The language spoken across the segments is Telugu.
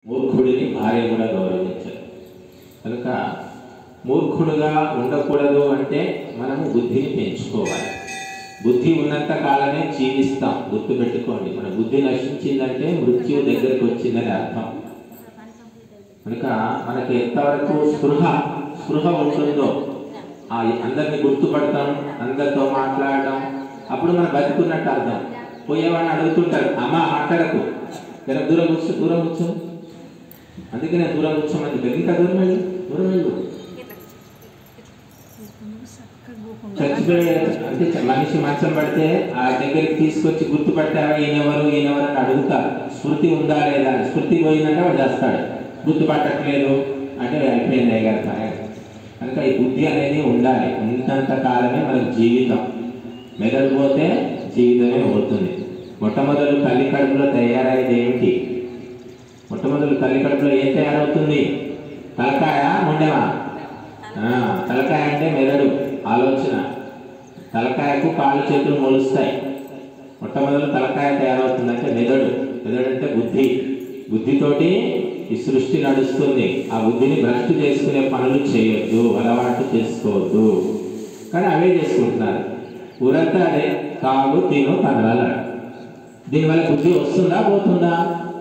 మూర్ఖుడిని భార్య కూడా గౌరవించాలి. కనుక మూర్ఖుడుగా ఉండకూడదు అంటే మనము బుద్ధిని పెంచుకోవాలి. బుద్ధి ఉన్నంత కాలమే జీవిస్తాం. గుర్తుపెట్టుకోండి, మన బుద్ధి నశించిందంటే మృత్యువు దగ్గరికి వచ్చిందని అర్థం. కనుక మనకి ఎంతవరకు స్పృహ ఉంటుందో అందరిని గుర్తుపడతాం, అందరితో మాట్లాడడం, అప్పుడు మనం బతుకున్నట్టు అర్థం. పోయేవాడిని అడుగుతుంటారు, అమ్మ మాట్లాడకు, జర దూరం కూర్చో. అందుకే నేను దూరం కూర్చోమని ఇంకా దూరం వెళ్ళు. చచ్చిపోయే అంటే మనిషి మంచం పడితే ఆ దగ్గరికి తీసుకొచ్చి గుర్తుపట్టావా ఈయనెవరు అని అడుగుతారు. స్మృతి ఉందా లేదా అని. స్మృతి పోయిందంటే వాడు చేస్తాడు. గుర్తుపట్టట్లేదు అంటే అయిపోయింది అయ్యారు పని. కనుక ఈ బుద్ధి అనేది ఉండాలి. ఉన్నంత కాలమే మనకు జీవితం. మెదడు పోతే జీవితమే పోతుంది. మొట్టమొదలు తల్లి కడుపులో తయారయ్యేది ఏమిటి? మొట్టమొదలు తల్లి కడుపులో ఏం తయారవుతుంది? తలకాయ, మొండెమా? తలకాయ అంటే మెదడు, ఆలోచన. తలకాయకు కాళ్ళు చేతులు మొలుస్తాయి. మొట్టమొదలు తలకాయ తయారవుతుందంటే మెదడు అంటే బుద్ధి. బుద్ధితోటి ఈ సృష్టి నడుస్తుంది. ఆ బుద్ధిని భ్రష్టు చేసుకునే పనులు చేయొద్దు, అలవాటు చేసుకోవద్దు. కానీ అవే చేసుకుంటున్నారు. ఊరంతా అదే తాగు తిను కదలాలి. దీనివల్ల బుద్ధి వస్తుందా పోతుందా?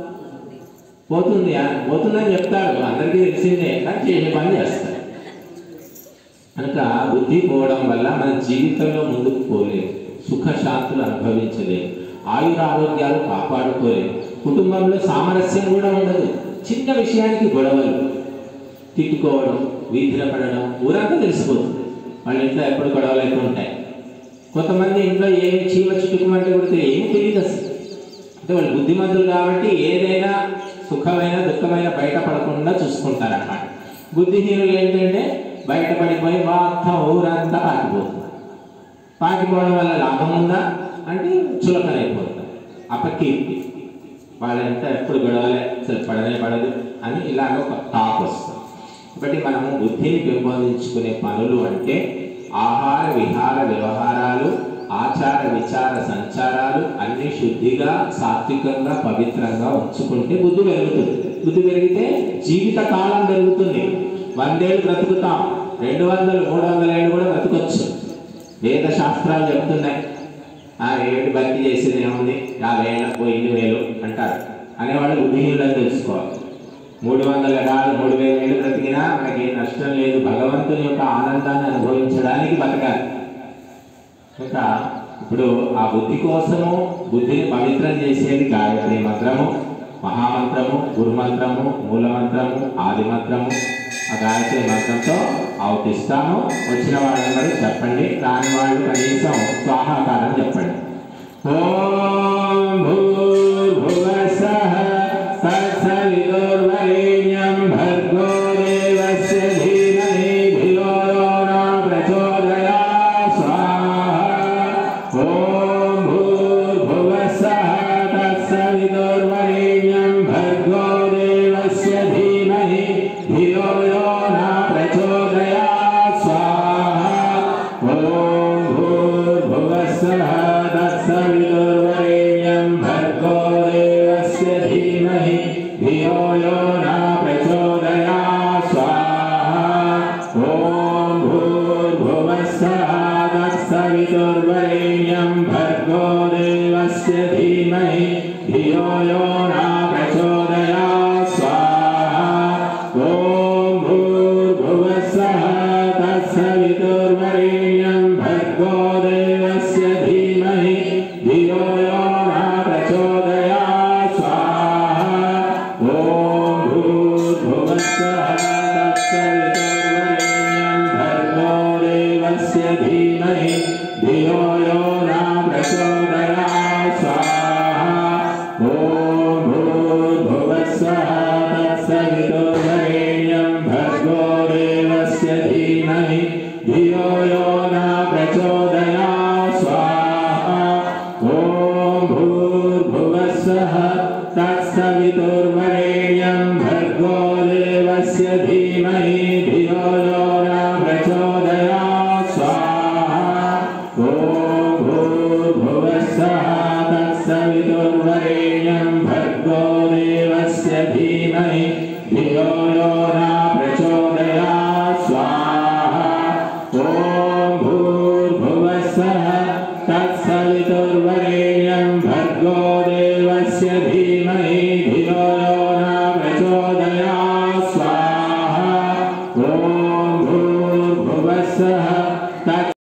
పోతుందని చెప్తారు, అందరికీ తెలిసిందే. కానీ చేసే పని చేస్తారు. కనుక బుద్ధి పోవడం వల్ల మన జీవితంలో ముందుకు పోలేదు, సుఖశాంతులు అనుభవించలేదు, ఆయురారోగ్యాలు కాపాడుకోలేదు, కుటుంబంలో సామరస్యం కూడా ఉండదు. చిన్న విషయానికి గొడవలు, తిట్టుకోవడం, వీధిలో పడడం ఊరంతా తెలిసిపోతుంది. వాళ్ళ ఇంట్లో ఎప్పుడు గొడవలు అయితే ఉంటాయి. కొంతమంది ఇంట్లో ఏమి చీమ చుట్టుకోమంటే కొడితే ఏమి తెలియదు అసలు. అంటే వాళ్ళు బుద్ధిమంతులు కాబట్టి ఏదైనా సుఖమైన దుఃఖమైన బయటపడకుండా చూసుకుంటారన్నమాట. బుద్ధిహీనులు ఏంటంటే బయటపడిపోయి మొత్తం ఊరంతా పాకిపోతుంది. పాకిపోవడం వల్ల లాభం ఉందా అంటే చులకనైపోతుంది, అపకీర్తి. వాళ్ళంతా ఎప్పుడు గొడవలే, అసలు పడదు అని ఇలాగ ఒక టాక్ వస్తుంది. కాబట్టి మనము బుద్ధిని పెంపొందించుకునే పనులు అంటే ఆహార విహార వ్యవహారాలు, ఆచార విచార సంచారాలు అన్ని శుద్ధిగా, సాత్వికంగా, పవిత్రంగా ఉంచుకుంటే బుద్ధి పెరుగుతుంది. బుద్ధి పెరిగితే జీవిత కాలం పెరుగుతుంది. 100 ఏళ్ళు బ్రతుకుతాం, 200, 300 ఏళ్ళు కూడా బ్రతకొచ్చు. వేద శాస్త్రాలు చెప్తున్నాయి. ఏమిటి భక్తి చేసేది ఏముంది, 50 ఏళ్ళకు 2,000 అంటారు. అనేవాళ్ళు బుద్ధిహీనులని తెలుసుకోవాలి. 300 ఏళ్ళు 3,000 ఏళ్ళు బ్రతికినా మనకి నష్టం లేదు. భగవంతుని యొక్క ఆనందాన్ని అనుభవించడానికి బతకాలి. కనుక ఇప్పుడు ఆ బుద్ధి కోసము బుద్ధిని పవిత్రం చేసేది గాయత్రి మంత్రము, మహామంత్రము, గురుమంత్రము, మూలమంత్రము, ఆది మంత్రము. ఆ గాయత్రి మంత్రంతో ఆవుతిస్తాము. వచ్చిన వాళ్ళందరూ చెప్పండి, రాని వాళ్ళు కనీసం స్వాహాకారం చెప్పండి. ఓం భూర్భువస్సః తత్సవితుర్వరేణ్యం భర్గో దేవస్య ధీమహి ధియో యో న ప్రచోదయాత్ స్వాహా. ఓం భూర్భువస్సః తత్సవితుర్వరేణ్యం భర్గో దేవస్య ధీమహి ధియో యో న ప్రచోదయాత్ స్వాహా. ఓం భూర్భువస్సః తత్సవితుర్వరేణ్యం భర్గో దేవస్య ధీమహి ధియో యో న ప్రచోదయాత్ స్వాహా. ఓం భూర్భువస్సః తత్సవితుర్వరేణ్యం భర్గో దేవస్య ధీమహి ధియో యో న ప్రచోదయాత్ స్వాహా. ఓం భూర్భువస్సః తత్సవితుర్వరేణ్యం భర్గో దేవస్య ధీమహి ధియో యో న ప్రచోదయాత్ స్వాహా. ఓం ధియో యో న